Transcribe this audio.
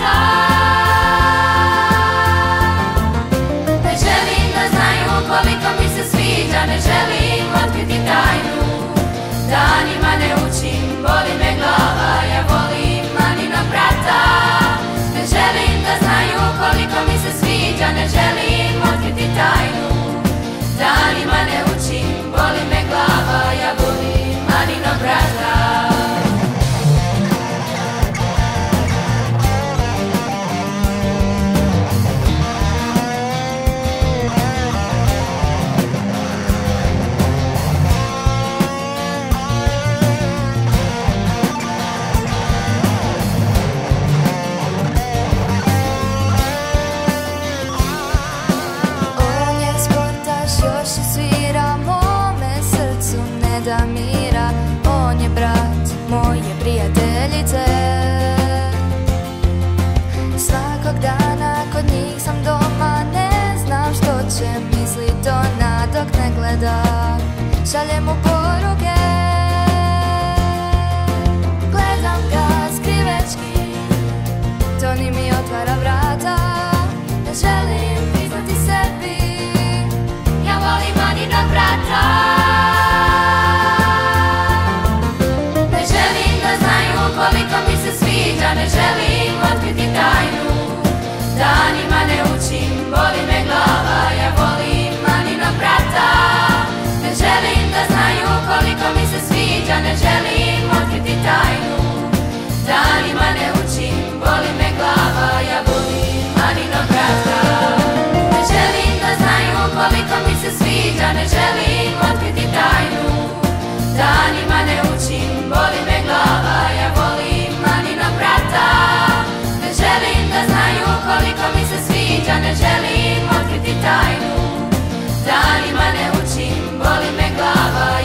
brata. Ne želim da znaju koliko mi se sviđa, ne želim otkriti tajnu. Danima ne učim, boli me glava, ja volim Maninog brata. Ne želim da znaju koliko mi se sviđa, ne želim otkriti tajnu. Danima ne učim, boli me glava, ja volim Maninog brata. Da mira, on je brat moje prijateljice. Svakog dana kod njih sam doma, ne znam što će mislit ona dok ne gleda. Šaljem mu poruke, gledam ga skrivečki, Toni mi otvara vrata. Ne želim priznati sebi, ja volim Maninog brata. Koliko mi se sviđa, ne želim otkriti tajnu. Danima ne učim, boli me glava, ja volim Maninog brata. Ne želim da znaju koliko mi se sviđa, ne želim otkriti tajnu. Danima ne učim, boli me glava, ja volim Maninog brata. Ne želim da znaju koliko mi se sviđa, ne želim otkriti tajnu. Danima ne učim, boli me glava, ja volim Maninog brata. Ne želim da znaju koliko mi se sviđa, ne želim otkriti tajnu. Danima ne učim, boli me glava,